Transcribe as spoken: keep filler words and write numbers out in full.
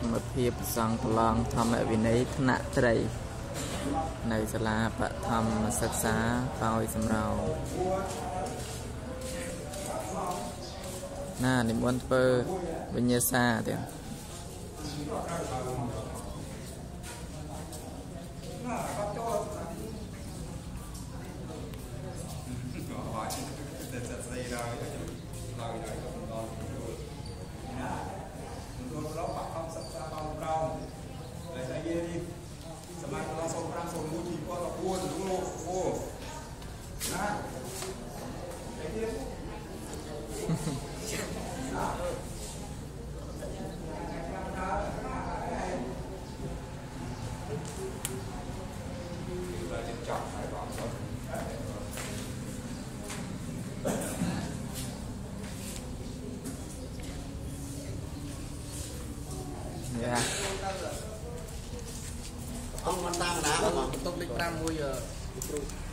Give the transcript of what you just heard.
mà phiệp sang lòng thầm mẹ vì nấy nạ trầy này sẽ là bạn thầm sắc xá bao xâm rào nà niệm muốn phơ bên nhà xa thì yeah. Ông ăn đang đá mà tốc lịch ram bây giờ